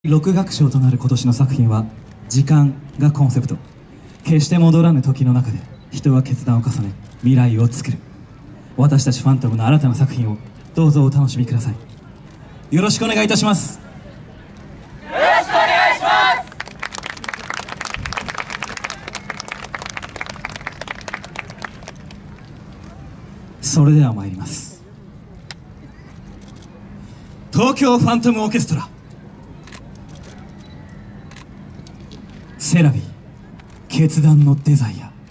6楽章となる今年の作品は「時間」がコンセプト。決して戻らぬ時の中で人は決断を重ね未来を作る。私たちファントムの新たな作品をどうぞお楽しみください。よろしくお願いいたします。 よろしくお願いします。 それでは参ります。東京ファントムオーケストラセラビ決断のデザイア。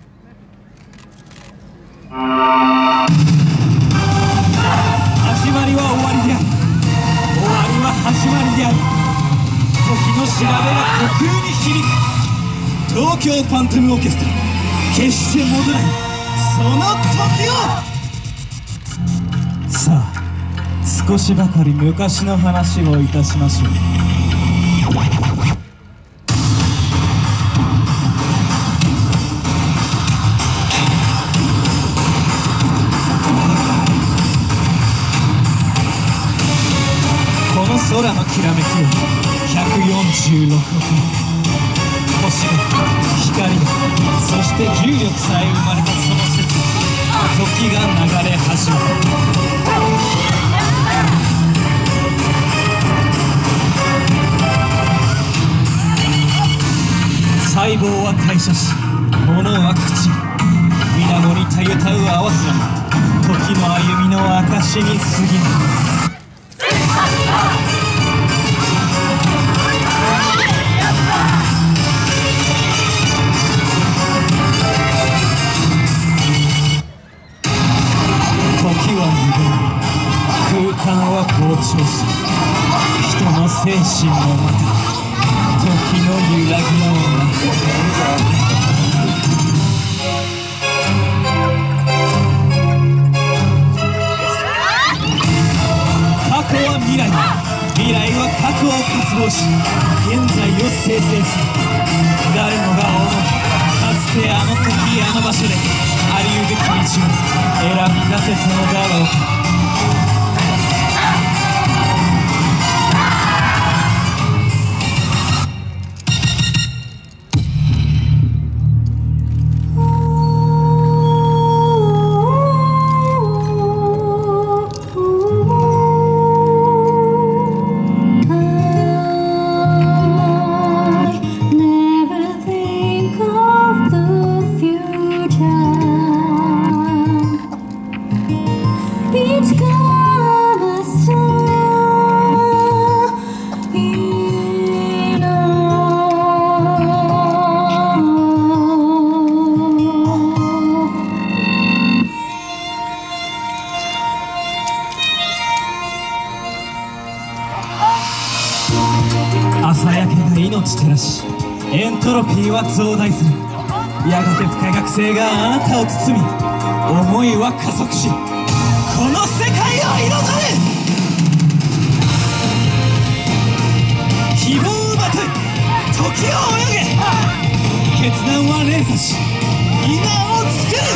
始まりは終わりであり、終わりは始まりである。時の調べが虚空に響く東京ファントムオーケストラ、決して戻らないその時を。さあ少しばかり昔の話をいたしましょう。空のきらめきを146億星が光がそして重力さえ生まれたその節、時が流れ始めた。細胞は代謝し物は朽ち、水面にたゆたう合わすら時の歩みの証に過ぎない。空間は膨張する。人の精神もまた時の揺らぎの過去は未来、未来は過去を渇望し現在を生成する。誰もが思う、かつてあの時あの場所でありうべき道を選び出せたのだろうか。朝焼けが命照らしエントロピーは増大する。やがて不可逆性があなたを包み思いは加速しこの世界を彩る。希望をまとい時を泳げ、決断は連鎖し今を作る。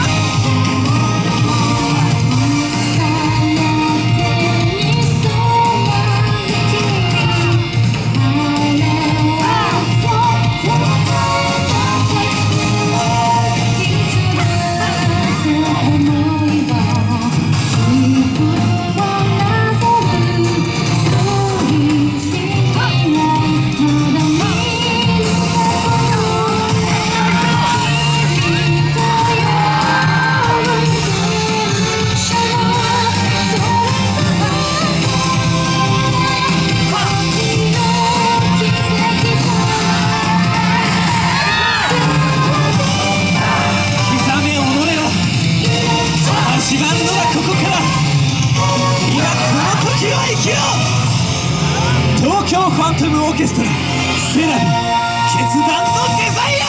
東京ファントムオーケストラセラビ決断のデザイア。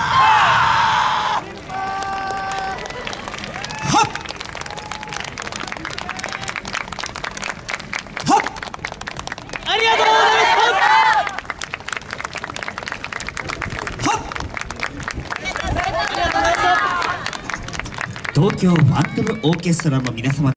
はっはっ、 ありがとうございます。 はっ。 東京ファントムオーケストラの皆様